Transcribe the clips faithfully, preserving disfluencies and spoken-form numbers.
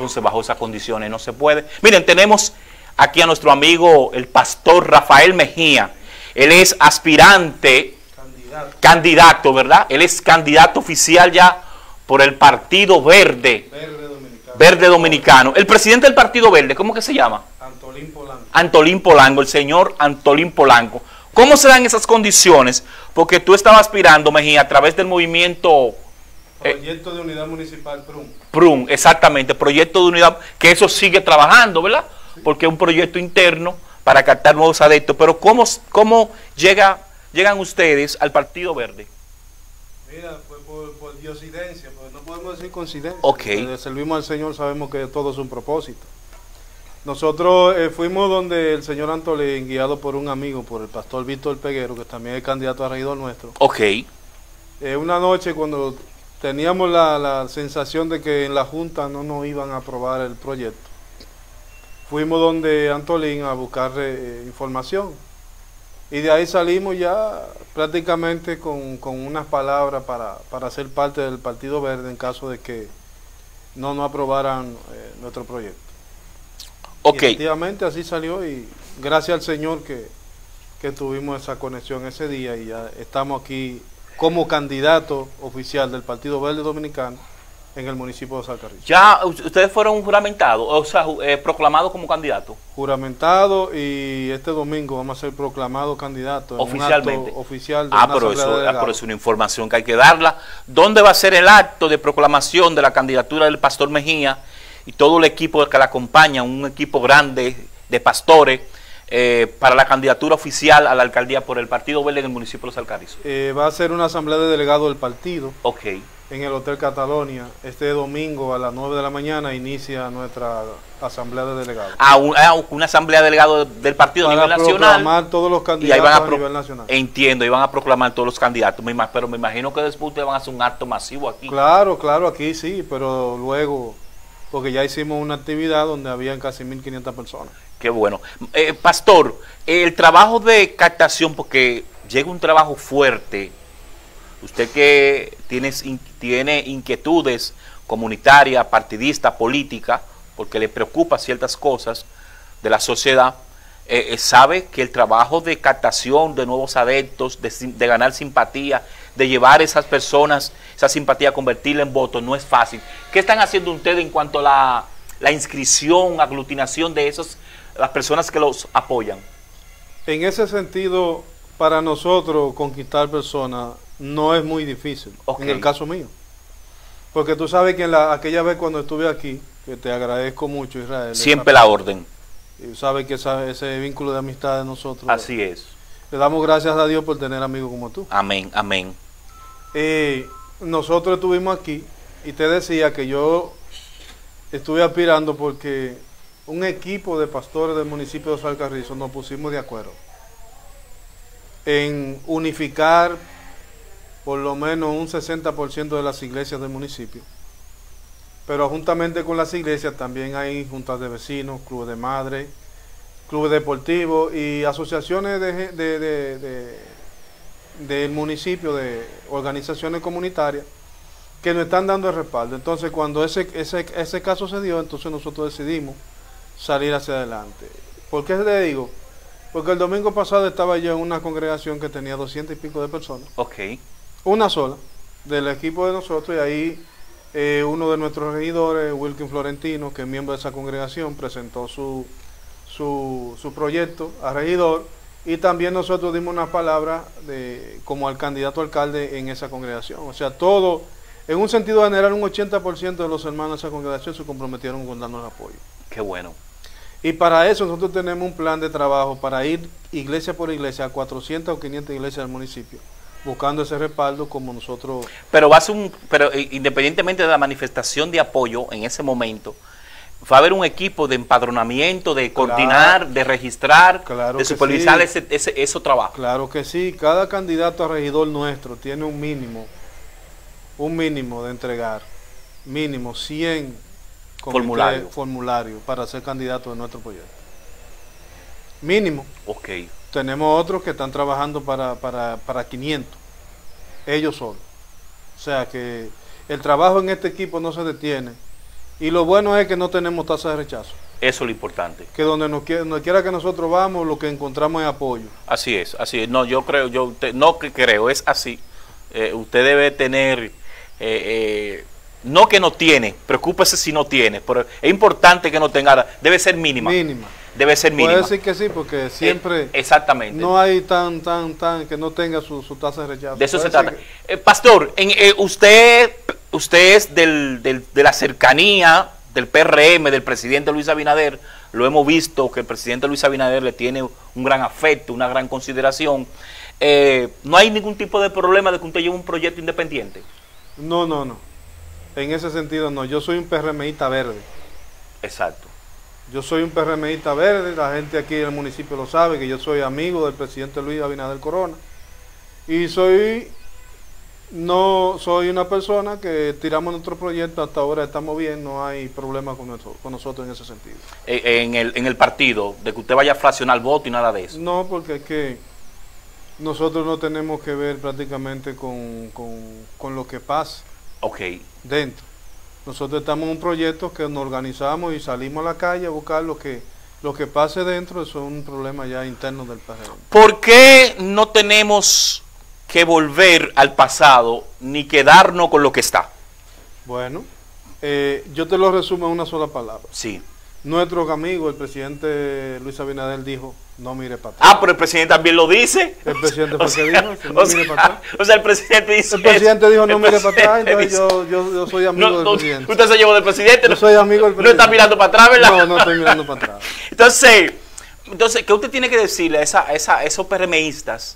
Entonces, bajo esas condiciones no se puede. Miren, tenemos aquí a nuestro amigo, el pastor Rafael Mejía. Él es aspirante, candidato, candidato ¿verdad? Él es candidato oficial ya por el Partido Verde. Verde Dominicano. Verde Dominicano. El presidente del Partido Verde, ¿cómo que se llama? Antolín Polanco. Antolín Polanco, el señor Antolín Polanco. ¿Cómo se dan esas condiciones? Porque tú estabas aspirando, Mejía, a través del movimiento... Proyecto eh, de Unidad Municipal, PRUM. PRUM, exactamente, proyecto de unidad, que eso sigue trabajando, ¿verdad? Sí. Porque es un proyecto interno para captar nuevos adeptos. Pero ¿cómo, cómo llega, llegan ustedes al Partido Verde? Mira, fue por, por diosidencia, pues no podemos decir coincidencia. Ok. Desde servimos al Señor, sabemos que todo es un propósito. Nosotros eh, fuimos donde el señor Antolín, guiado por un amigo, por el pastor Víctor Peguero, que también es candidato a regidor nuestro. Ok. Eh, una noche cuando teníamos la, la sensación de que en la Junta no nos iban a aprobar el proyecto, fuimos donde Antolín a buscar eh, información. Y de ahí salimos ya prácticamente con, con unas palabras para, para ser parte del Partido Verde en caso de que no nos aprobaran eh, nuestro proyecto. Ok. Y efectivamente así salió y gracias al Señor que, que tuvimos esa conexión ese día y ya estamos aquí como candidato oficial del Partido Verde Dominicano en el municipio de Salcarrizo. ¿Ya ustedes fueron juramentados, o sea, eh, proclamados como candidato? Juramentado y este domingo vamos a ser proclamados candidatos. Oficialmente. Oficial de ah, una pero eso, de ah, pero es una información que hay que darla. ¿Dónde va a ser el acto de proclamación de la candidatura del pastor Mejía y todo el equipo que la acompaña, un equipo grande de pastores, eh, para la candidatura oficial a la alcaldía por el Partido Verde en el municipio de Salcarrizo? Eh, va a ser una asamblea de delegados del partido. Ok. En el Hotel Catalonia. Este domingo a las nueve de la mañana inicia nuestra asamblea de delegados. Ah, un, ah una asamblea de delegados del partido Para a nivel nacional. Para proclamar todos los candidatos y ahí van a, a nivel nacional. Entiendo, y van a proclamar todos los candidatos. Me, pero me imagino que después ustedes van a hacer un acto masivo aquí. Claro, claro, aquí sí, pero luego, porque ya hicimos una actividad donde habían casi mil quinientas personas. Qué bueno. Eh, pastor, el trabajo de captación, porque llega un trabajo fuerte. Usted que tiene, tiene inquietudes comunitarias, partidistas, políticas, porque le preocupa ciertas cosas de la sociedad, eh, sabe que el trabajo de captación de nuevos adeptos, de, de ganar simpatía, de llevar a esas personas, esa simpatía, a convertirla en votos, no es fácil. ¿Qué están haciendo ustedes en cuanto a la, la inscripción, aglutinación de esas, las personas que los apoyan? En ese sentido, para nosotros conquistar personas no es muy difícil, okay. En el caso mío. Porque tú sabes que en la, aquella vez cuando estuve aquí, que te agradezco mucho, Israel. Siempre la orden. Y sabes que esa, ese vínculo de amistad de nosotros. Así es. Le damos gracias a Dios por tener amigos como tú. Amén, amén. Eh, nosotros estuvimos aquí y te decía que yo estuve aspirando porque un equipo de pastores del municipio de Salcarrizo nos pusimos de acuerdo en unificar por lo menos un sesenta por ciento de las iglesias del municipio. Pero juntamente con las iglesias también hay juntas de vecinos, clubes de madres, clubes deportivos y asociaciones de, de, de, de, del municipio, de organizaciones comunitarias que nos están dando el respaldo. Entonces cuando ese, ese, ese caso se dio, entonces nosotros decidimos salir hacia adelante. ¿Por qué le digo? Porque el domingo pasado estaba yo en una congregación que tenía doscientas y pico de personas. Ok. Una sola, del equipo de nosotros, y ahí eh, uno de nuestros regidores, Wilkin Florentino, que es miembro de esa congregación, presentó su, su, su proyecto a regidor, y también nosotros dimos una palabra de, como al candidato alcalde en esa congregación. O sea, todo, en un sentido general, un ochenta por ciento de los hermanos de esa congregación se comprometieron con darnos apoyo. Qué bueno. Y para eso nosotros tenemos un plan de trabajo para ir iglesia por iglesia a cuatrocientas o quinientas iglesias del municipio, buscando ese respaldo como nosotros. Pero va a ser un, pero independientemente de la manifestación de apoyo en ese momento, va a haber un equipo de empadronamiento, de coordinar, claro, de registrar, claro, de supervisar sí. ese, ese, ese trabajo. Claro que sí, cada candidato a regidor nuestro tiene un mínimo, un mínimo de entregar, mínimo cien formulario. formulario para ser candidato de nuestro proyecto. Mínimo. Ok. Tenemos otros que están trabajando para, para, para quinientos, ellos solos. O sea que el trabajo en este equipo no se detiene Y lo bueno es que no tenemos tasa de rechazo. Eso es lo importante. Que donde, nos quiera, donde quiera que nosotros vamos, lo que encontramos es apoyo. Así es, así es. No, yo creo, yo te, no que creo, es así. Eh, usted debe tener, eh, eh, no que no tiene, preocúpese si no tiene, pero es importante que no tenga, debe ser mínima. Mínima. Debe ser mínima. Puede decir que sí, porque siempre eh, exactamente. no hay tan, tan, tan, que no tenga su, su tasa de rechazo. De eso Puede se trata. Que... Eh, Pastor, en, eh, usted, usted es del, del, de la cercanía del P R M, del presidente Luis Abinader. Lo hemos visto que el presidente Luis Abinader le tiene un gran afecto, una gran consideración. Eh, ¿No hay ningún tipo de problema de que usted lleve un proyecto independiente? No, no, no. En ese sentido no. Yo soy un PRMista verde. Exacto. Yo soy un PRMista verde. La gente aquí en el municipio lo sabe, que yo soy amigo del presidente Luis Abinader Corona. Y soy... No soy una persona que tiramos nuestro proyecto, hasta ahora estamos bien, no hay problema con, nuestro, con nosotros en ese sentido. En el, en el partido, de que usted vaya a fraccionar voto y nada de eso. No, porque es que nosotros no tenemos que ver prácticamente con, con, con lo que pasa okay. dentro. Nosotros estamos en un proyecto que nos organizamos y salimos a la calle a buscar lo que, lo que pase dentro, eso es un problema ya interno del P R M. ¿Por qué no tenemos que volver al pasado ni quedarnos con lo que está? Bueno, eh, yo te lo resumo en una sola palabra. Sí. Nuestro amigo, el presidente Luis Abinader, dijo, no mire para atrás. Ah, pero el presidente también lo dice. El presidente fue o sea, que dijo, que no o mire sea, para atrás. O sea, el presidente dice El presidente eso. dijo, no El mire para atrás, entonces dice, yo, yo, yo soy amigo no, del no, presidente. Usted se llevó del presidente. Yo no, soy amigo del presidente. No está mirando para atrás, ¿verdad? No, no estoy mirando para atrás. Entonces, entonces ¿qué usted tiene que decirle a, esa, a, esa, a esos PRMistas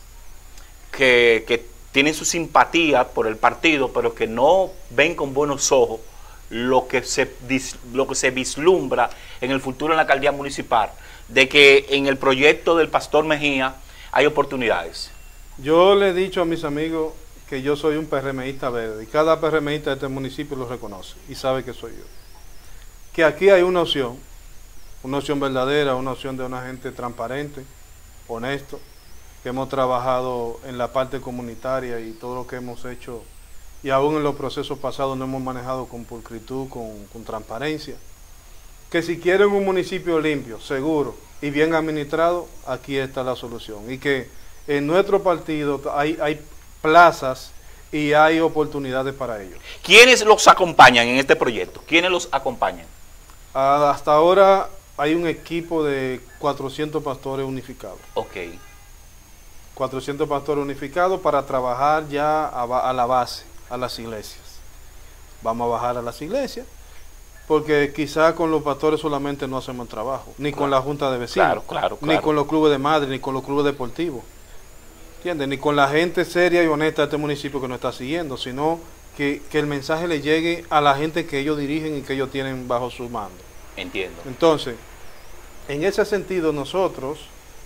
que, que tienen su simpatía por el partido, pero que no ven con buenos ojos lo que se lo que se vislumbra en el futuro en la alcaldía municipal, de que en el proyecto del Pastor Mejía hay oportunidades? Yo le he dicho a mis amigos que yo soy un PRMista verde, y cada PRMista de este municipio lo reconoce y sabe que soy yo. Que aquí hay una opción, una opción verdadera, una opción de una gente transparente, honesto, que hemos trabajado en la parte comunitaria y todo lo que hemos hecho, y aún en los procesos pasados no hemos manejado con pulcritud, con, con transparencia. Que si quieren un municipio limpio, seguro y bien administrado, aquí está la solución. Y que en nuestro partido hay, hay plazas y hay oportunidades para ellos. ¿Quiénes los acompañan en este proyecto? ¿Quiénes los acompañan? Ah, hasta ahora hay un equipo de cuatrocientos pastores unificados. Ok. cuatrocientos pastores unificados para trabajar ya a, a la base, a las iglesias. Vamos a bajar a las iglesias, porque quizás con los pastores solamente no hacemos trabajo, ni claro, con la junta de vecinos, claro, claro, claro. ni con los clubes de madre, ni con los clubes deportivos, ¿entiendes? Ni con la gente seria y honesta de este municipio que nos está siguiendo, sino que, que el mensaje le llegue a la gente que ellos dirigen y que ellos tienen bajo su mando. Entiendo. Entonces, en ese sentido nosotros,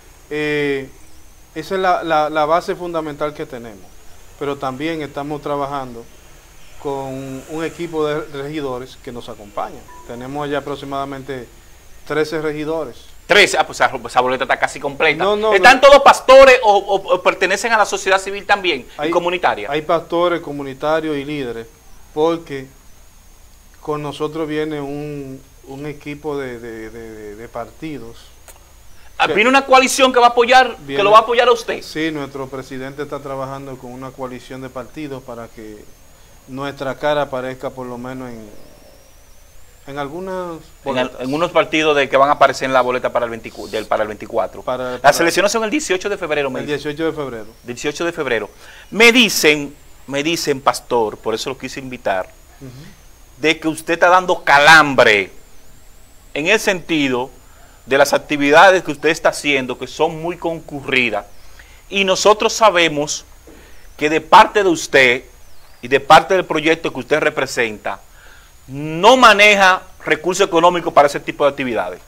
eh, esa es la, la, la base fundamental que tenemos, pero también estamos trabajando con un equipo de regidores que nos acompañan. Tenemos ya aproximadamente trece regidores. trece, ah, pues esa boleta está casi completa. No, no, ¿Están no. todos pastores o, o, o pertenecen a la sociedad civil también Hay, y comunitaria? Hay pastores, comunitarios y líderes, porque con nosotros viene un, un equipo de, de, de, de partidos. Ah, ¿viene una coalición que va a apoyar, Viene, que lo va a apoyar a usted? Sí, nuestro presidente está trabajando con una coalición de partidos para que nuestra cara aparezca por lo menos en, en algunas en, el, en unos partidos de que van a aparecer en la boleta para el, veinticuatro, del, para el veinticuatro. Para, para, Las elecciones son el dieciocho de febrero. Me el dieciocho de febrero. dieciocho de febrero. Me dicen, me dicen, pastor, por eso lo quise invitar, uh-huh, de que usted está dando calambre en el sentido de las actividades que usted está haciendo, que son muy concurridas, y nosotros sabemos que de parte de usted y de parte del proyecto que usted representa, no maneja recursos económicos para ese tipo de actividades.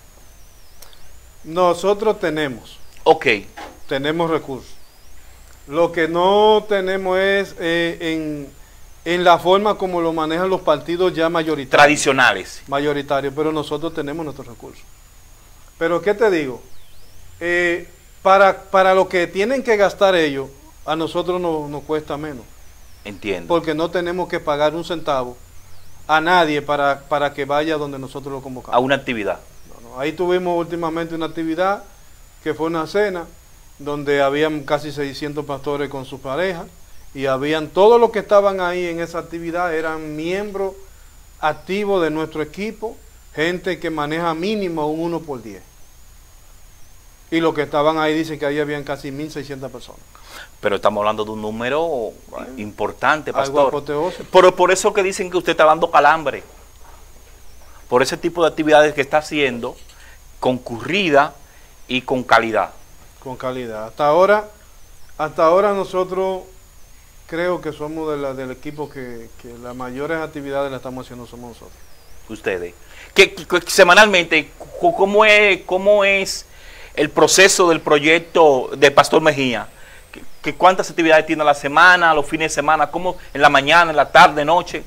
Nosotros tenemos. Ok. Tenemos recursos. Lo que no tenemos es eh, en, en la forma como lo manejan los partidos ya mayoritarios. Tradicionales. Mayoritarios, pero nosotros tenemos nuestros recursos. Pero ¿qué te digo? Eh, para, para lo que tienen que gastar ellos, a nosotros nos no cuesta menos. Entiendo. Porque no tenemos que pagar un centavo a nadie para, para que vaya donde nosotros lo convocamos. A una actividad. No, no. Ahí tuvimos últimamente una actividad que fue una cena donde habían casi seiscientos pastores con sus parejas y habían todos los que estaban ahí en esa actividad eran miembros activos de nuestro equipo, gente que maneja mínimo un uno por diez. Y los que estaban ahí dicen que ahí habían casi mil seiscientas personas. Pero estamos hablando de un número bueno, importante, pastor. Algo apoteósico. Por, por eso que dicen que usted está dando calambre. Por ese tipo de actividades que está haciendo, concurrida y con calidad. Con calidad. Hasta ahora, hasta ahora nosotros creo que somos de la, del equipo que, que las mayores actividades las estamos haciendo somos nosotros. Ustedes. Que, que, que semanalmente, ¿cómo es, cómo es el proceso del proyecto de Pastor Mejía? ¿Que, que ¿Cuántas actividades tiene a la semana, a los fines de semana? ¿Cómo en la mañana, en la tarde, noche?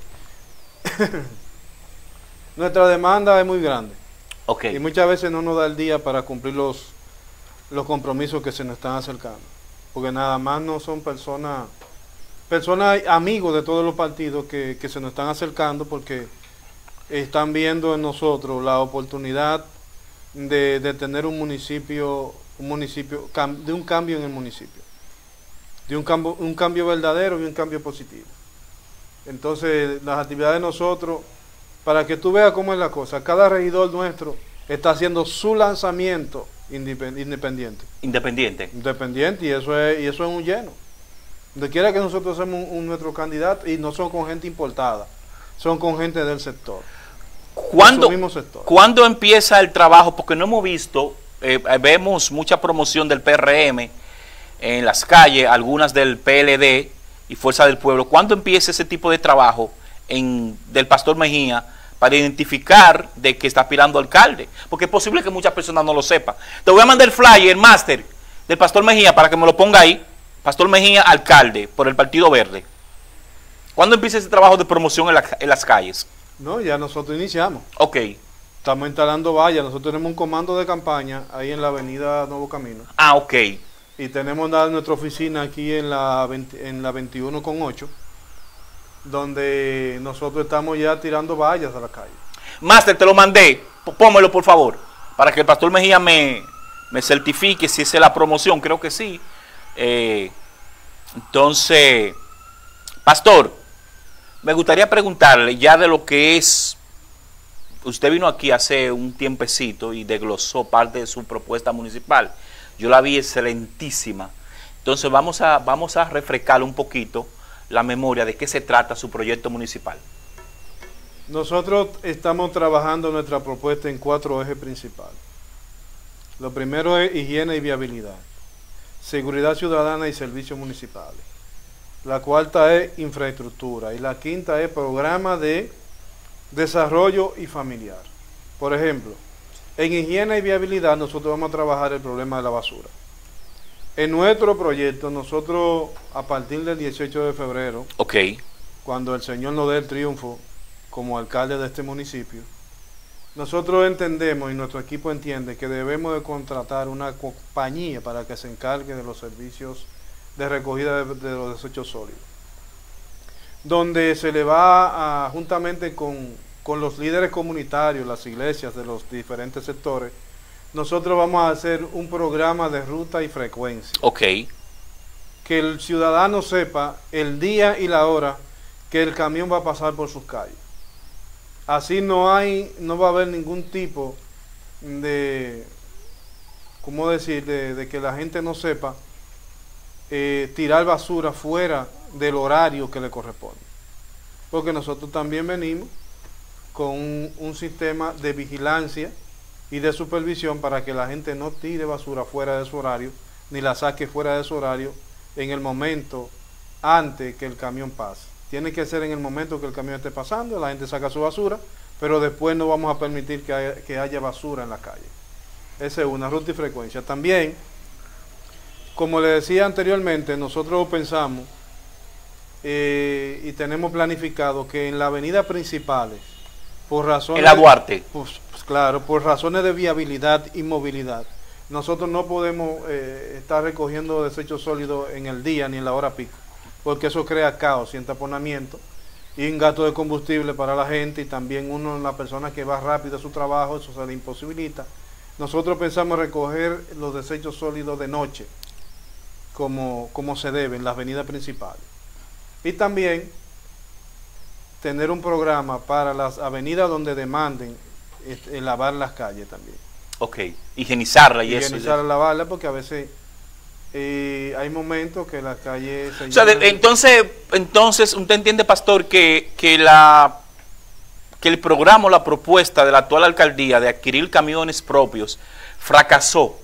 Nuestra demanda es muy grande. Okay. Y muchas veces no nos da el día para cumplir los, los compromisos que se nos están acercando. Porque nada más no son personas, personas amigos de todos los partidos que, que se nos están acercando porque están viendo en nosotros la oportunidad de, de tener un municipio, un municipio, de un cambio en el municipio. De un cambio, un cambio verdadero y un cambio positivo. Entonces, las actividades de nosotros, para que tú veas cómo es la cosa, cada regidor nuestro está haciendo su lanzamiento independiente. Independiente. Independiente, y eso es, y eso es un lleno. Donde quiera que nosotros hacemos un, un nuestro candidato, y no son con gente importada, son con gente del sector. ¿Cuándo, mismo sector. ¿Cuándo empieza el trabajo? Porque no hemos visto, eh, vemos mucha promoción del P R M en las calles, algunas del P L D y Fuerza del Pueblo. ¿Cuándo empieza ese tipo de trabajo en, del Pastor Mejía para identificar de que está aspirando alcalde? Porque es posible que muchas personas no lo sepan. Te voy a mandar el flyer, el máster del Pastor Mejía para que me lo ponga ahí. Pastor Mejía, alcalde por el Partido Verde. ¿Cuándo empieza ese trabajo de promoción en, la, en las calles? No, ya nosotros iniciamos. Ok. Estamos instalando vallas. Nosotros tenemos un comando de campaña ahí en la avenida Nuevo Camino. Ah, ok. Y tenemos nuestra oficina aquí en la, veinte, en la veintiuno con ocho, donde nosotros estamos ya tirando vallas a la calle. Máster, te lo mandé. Pónmelo, por favor, para que el Pastor Mejía me, me certifique si esa es la promoción. Creo que sí. Eh, entonces, Pastor, me gustaría preguntarle ya de lo que es, usted vino aquí hace un tiempecito y desglosó parte de su propuesta municipal. Yo la vi excelentísima. Entonces vamos a, vamos a refrescar un poquito la memoria de qué se trata su proyecto municipal. Nosotros estamos trabajando nuestra propuesta en cuatro ejes principales. Lo primero es higiene y viabilidad, seguridad ciudadana y servicios municipales. La cuarta es infraestructura y la quinta es programa de desarrollo y familiar. Por ejemplo, en higiene y viabilidad nosotros vamos a trabajar el problema de la basura. En nuestro proyecto, nosotros a partir del dieciocho de febrero, okay, cuando el Señor nos dé el triunfo como alcalde de este municipio, nosotros entendemos y nuestro equipo entiende que debemos de contratar una compañía para que se encargue de los servicios de recogida de, de los desechos sólidos, donde se le va a, juntamente con, con los líderes comunitarios, las iglesias de los diferentes sectores, nosotros vamos a hacer un programa de ruta y frecuencia. Ok. Que el ciudadano sepa el día y la hora que el camión va a pasar por sus calles. Así no hay, no va a haber ningún tipo de, ¿cómo decir?, de, de que la gente no sepa eh, tirar basura fuera del horario que le corresponde. Porque nosotros también venimos con un, un sistema de vigilancia y de supervisión para que la gente no tire basura fuera de su horario, ni la saque fuera de su horario en el momento antes que el camión pase. Tiene que ser en el momento que el camión esté pasando, la gente saca su basura, pero después no vamos a permitir que haya, que haya basura en la calle. Esa es una, ruta y frecuencia. También, como le decía anteriormente, nosotros pensamos eh, y tenemos planificado que en la avenida principales, por razones... En la Duarte. Pues, pues claro, por razones de viabilidad y movilidad, nosotros no podemos eh, estar recogiendo desechos sólidos en el día ni en la hora pico, porque eso crea caos y entaponamiento y un gasto de combustible para la gente, y también uno, la persona que va rápido a su trabajo, eso se le imposibilita. Nosotros pensamos recoger los desechos sólidos de noche, como, como se debe en las avenidas principales. Y también tener un programa para las avenidas donde demanden este, lavar las calles también. Ok, higienizarla y eso. Higienizarla, lavarla, porque a veces eh, hay momentos que las calles se o sea, de, entonces, entonces, usted entiende, pastor, que, que, la, que el programa o la propuesta de la actual alcaldía de adquirir camiones propios fracasó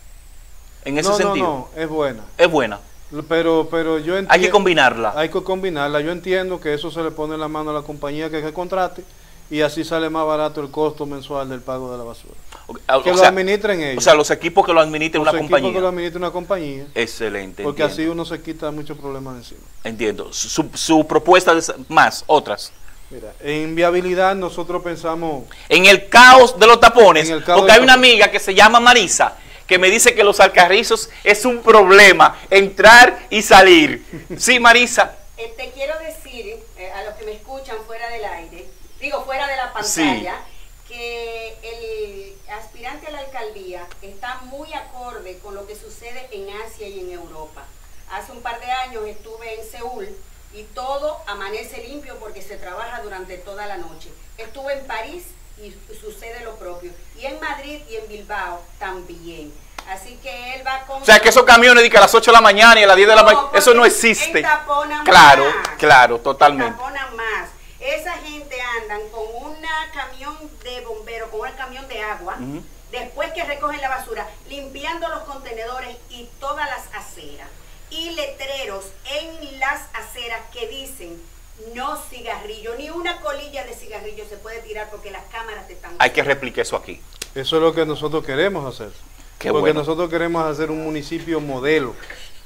en ese no, sentido. No, no, es buena. Es buena. Pero, pero yo entiendo... Hay que combinarla. Hay que combinarla. Yo entiendo que eso se le pone en la mano a la compañía que se contrate, y así sale más barato el costo mensual del pago de la basura. Okay. Que o lo sea, administren ellos. O sea, los equipos que lo administren una compañía. Los equipos que lo administren una compañía. Excelente. Porque entiendo. así uno se quita muchos problemas de encima. Entiendo. Su, su propuesta es más, otras. Mira, en viabilidad nosotros pensamos... En el caos de los tapones, En el caos porque de hay una tapones. amiga que se llama Marisa, que me dice que los alcarrizos es un problema, entrar y salir. Sí, Marisa. Eh, te quiero decir, eh, a los que me escuchan fuera del aire, digo fuera de la pantalla, sí, que el aspirante a la alcaldía está muy acorde con lo que sucede en Asia y en Europa. Hace un par de años estuve en Seúl y todo amanece limpio porque se trabaja durante toda la noche. Estuve en París y sucede lo propio. Y en Madrid y en Bilbao también. Así que él va con... O sea, que esos camiones de que a las ocho de la mañana y a las diez de la mañana, eso no existe. Claro, más. claro, totalmente. Entaponan más. Esa gente andan con un camión de bombero, con un camión de agua, uh-huh, después que recogen la basura, limpiando los contenedores y todas las aceras. Y letreros en las aceras que dicen no cigarrillo, ni una colilla de cigarrillo se puede tirar porque las cámaras te están... Hay que replicar eso aquí. Eso es lo que nosotros queremos hacer. Qué porque bueno. Nosotros queremos hacer un municipio modelo.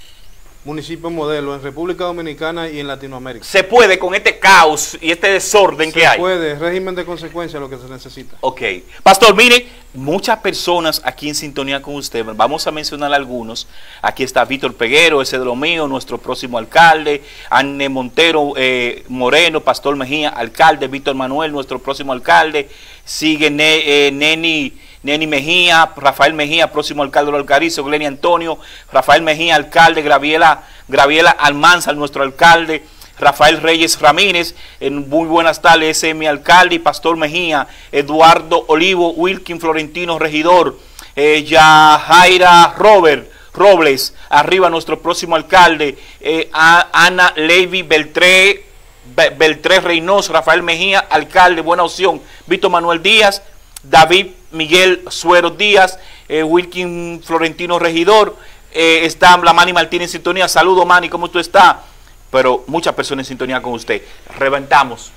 Municipio modelo en República Dominicana y en Latinoamérica. Se puede con este caos y este desorden se que hay. Se puede, régimen de consecuencia lo que se necesita. Ok. Pastor, mire, muchas personas aquí en sintonía con usted, vamos a mencionar algunos. Aquí está Víctor Peguero, ese de lo mío, nuestro próximo alcalde, Anne Montero eh, Moreno, Pastor Mejía, alcalde, Víctor Manuel, nuestro próximo alcalde, sigue ne, eh, Neni... Neni Mejía, Rafael Mejía, próximo alcalde de Alcarizo, Gleni Antonio, Rafael Mejía, alcalde, Graviela, Graviela Almanza, nuestro alcalde, Rafael Reyes Ramírez, en muy buenas tardes, ese es mi alcalde, y Pastor Mejía, Eduardo Olivo, Wilkin Florentino, regidor, eh, Yajaira Robert Robles, arriba nuestro próximo alcalde, eh, a, Ana Levy Beltré, Beltré Reynoso, Rafael Mejía, alcalde, buena opción, Víctor Manuel Díaz, David Miguel Suero Díaz, eh, Wilkin Florentino regidor, eh, está la Manny Martínez en sintonía. Saludos, Manny, ¿cómo tú estás? Pero muchas personas en sintonía con usted. Reventamos.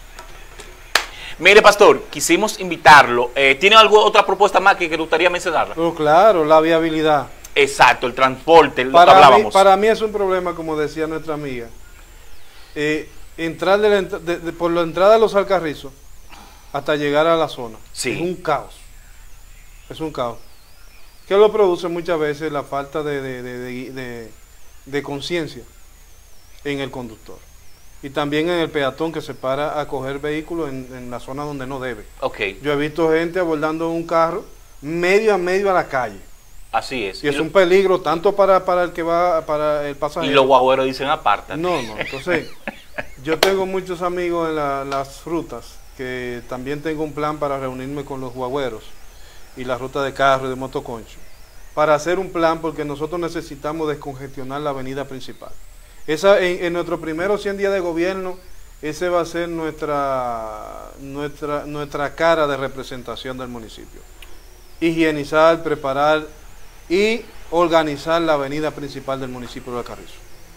Mire, pastor, quisimos invitarlo. Eh, ¿Tiene alguna otra propuesta más que, que le gustaría mencionarla? Pero claro, la viabilidad. Exacto, el transporte, lo para que hablábamos. Mí, para mí es un problema, como decía nuestra amiga. Eh, entrar de la, de, de, por la entrada de los Alcarrizos hasta llegar a la zona. Sí. Es un caos. Es un caos. Que lo produce muchas veces la falta de, de, de, de, de, de conciencia en el conductor. Y también en el peatón que se para a coger vehículos en, en la zona donde no debe. Okay. Yo he visto gente abordando un carro medio a medio a la calle. Así es. Y es un peligro tanto para, para el que va, para el pasajero. Y los guagüeros dicen aparta. No, no. Entonces, yo tengo muchos amigos en la, las rutas, que también tengo un plan para reunirme con los guagüeros y la ruta de carro y de motoconcho, para hacer un plan, porque nosotros necesitamos descongestionar la avenida principal. Esa, en, en nuestros primeros cien días de gobierno, ese va a ser nuestra, nuestra, nuestra cara de representación del municipio. Higienizar, preparar y organizar la avenida principal del municipio de Alcarrizo,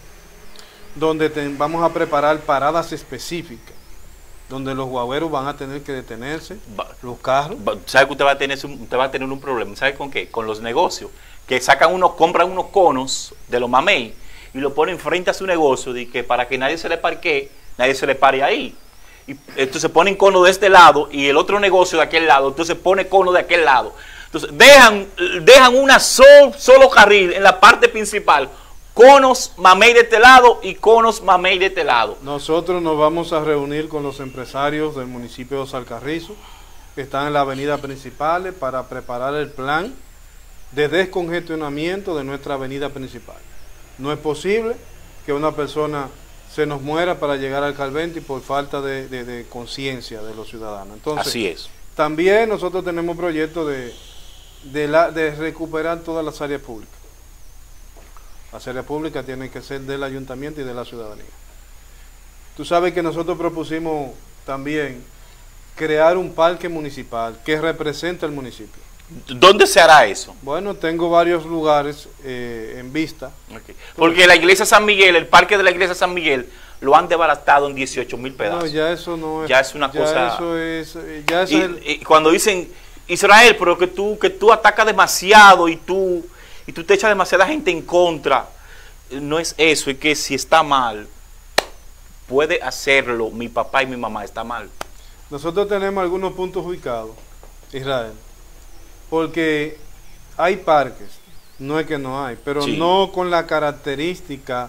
donde te, vamos a preparar paradas específicas, donde los guagüeros van a tener que detenerse, va, los carros. Va, ¿Sabe que usted va a tener usted va a tener un problema? ¿Sabe con qué? Con los negocios, que sacan unos, compran unos conos de los mamey y lo ponen frente a su negocio, de que para que nadie se le parquee, nadie se le pare ahí. Y entonces ponen cono de este lado y el otro negocio de aquel lado, entonces pone cono de aquel lado. Entonces dejan, dejan una sol, solo carril en la parte principal, conos mamey de este lado y conos mamey de este lado. Nosotros nos vamos a reunir con los empresarios del municipio de Los Alcarrizos, que están en la avenida principal, para preparar el plan de descongestionamiento de nuestra avenida principal. No es posible que una persona se nos muera para llegar al Calventi por falta de, de, de conciencia de los ciudadanos. Entonces, así es. También nosotros tenemos proyectos de, de, la, de recuperar todas las áreas públicas. Las áreas públicas tienen que ser del ayuntamiento y de la ciudadanía. Tú sabes que nosotros propusimos también crear un parque municipal que represente al municipio. ¿Dónde se hará eso? Bueno, tengo varios lugares eh, en vista. Okay. Porque la iglesia San Miguel, el parque de la iglesia San Miguel, lo han desbaratado en dieciocho mil pedazos. No, ya eso no es. Ya es una ya cosa. Eso es, ya eso y, es el... y cuando dicen, Israel, pero que tú, que tú atacas demasiado y tú, y tú te echas demasiada gente en contra, no es eso, es que si está mal, puede hacerlo mi papá y mi mamá, está mal. Nosotros tenemos algunos puntos ubicados, Israel, porque hay parques, no es que no hay, pero sí, no con la característica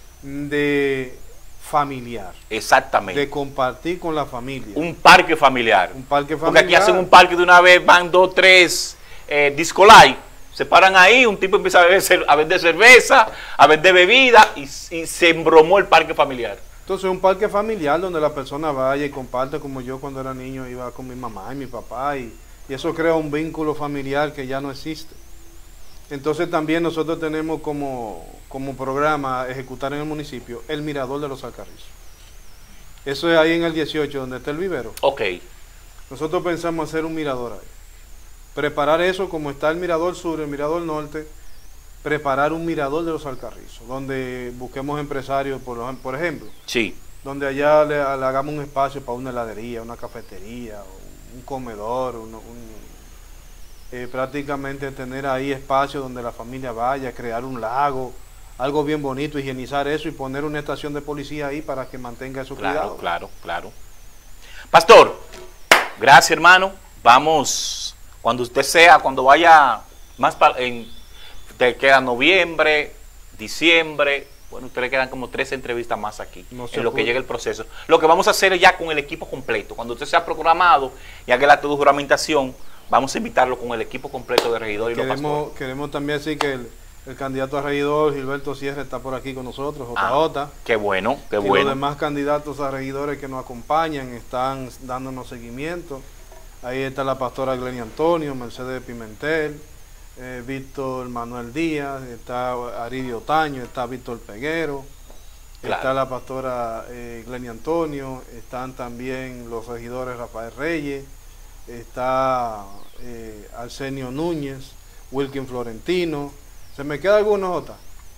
de familiar. Exactamente. De compartir con la familia. Un parque familiar. Un parque familiar. Porque aquí hacen un parque de una vez, van dos, tres eh, disco light, se paran ahí, un tipo empieza a, beber, a vender cerveza, a vender bebida y, y se embromó el parque familiar. Entonces un parque familiar donde la persona vaya y comparte, como yo cuando era niño iba con mi mamá y mi papá, y, y eso crea un vínculo familiar que ya no existe. Entonces también nosotros tenemos como, como programa ejecutar en el municipio el Mirador de Los Alcarrizos. Eso es ahí en el dieciocho, donde está el vivero. Ok. Nosotros pensamos hacer un mirador ahí. Preparar eso como está el Mirador Sur, el Mirador Norte, preparar un Mirador de Los Alcarrizos, donde busquemos empresarios, por, por ejemplo. Sí. Donde allá le, le hagamos un espacio para una heladería, una cafetería, un comedor, un, un, eh, prácticamente tener ahí espacio donde la familia vaya, crear un lago, algo bien bonito, higienizar eso y poner una estación de policía ahí para que mantenga su claro, cuidado. Claro, claro, Pastor, gracias hermano, vamos, cuando usted sea, cuando vaya más para, en, te queda noviembre, diciembre, bueno, ustedes quedan como tres entrevistas más aquí, no en lo puede. que llegue el proceso. Lo que vamos a hacer es ya con el equipo completo, cuando usted sea programado y haga el acto de juramentación, vamos a invitarlo con el equipo completo de regidor y queremos, los pastores. Queremos también decir que el, el candidato a regidor, Gilberto Sierra, está por aquí con nosotros, J J. Ah, qué bueno, qué y bueno. Los demás candidatos a regidores que nos acompañan están dándonos seguimiento. Ahí está la pastora Glenia Antonio, Mercedes Pimentel, eh, Víctor Manuel Díaz, está Aridio Otaño, está Víctor Peguero, claro. Está la pastora eh, Glenia Antonio, están también los regidores Rafael Reyes, está eh, Arsenio Núñez, Wilkin Florentino. ¿Se me queda alguno, Jota?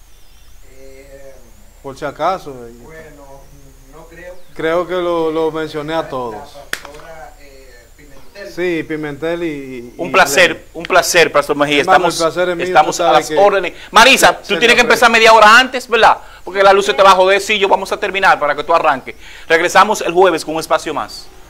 Eh, Por si acaso. Bueno, no creo. Creo que lo, lo mencioné a todos. La pastora eh, Pimentel. Sí, Pimentel y... Un y placer, Glenn. un placer, Pastor Mejía. Hermano, estamos el mío, estamos a las que, órdenes. Marisa, tú tienes que empezar media hora antes, ¿verdad? Porque la luz se te va a joder. Sí, yo vamos a terminar para que tú arranques. Regresamos el jueves con un espacio más.